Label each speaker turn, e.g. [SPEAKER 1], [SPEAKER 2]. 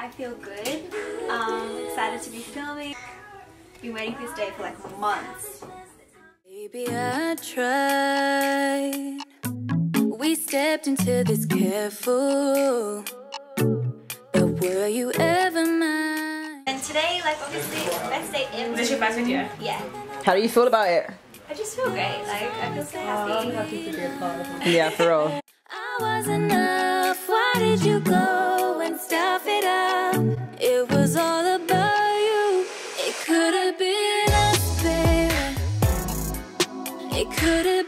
[SPEAKER 1] I feel good. Excited to be filming. Been waiting for this day for like months.
[SPEAKER 2] Baby, I tried. We stepped into this careful, but were you ever mine?
[SPEAKER 1] And today, like obviously, it's the best day ever.
[SPEAKER 3] Is this your first video?
[SPEAKER 1] Yeah.
[SPEAKER 4] How do you feel about it?
[SPEAKER 1] I just feel great. Like I feel so happy.
[SPEAKER 4] Yeah, for real.
[SPEAKER 2] I was enough. Why did you go and stuff it up? It was all about you. It could have been us, baby. It could have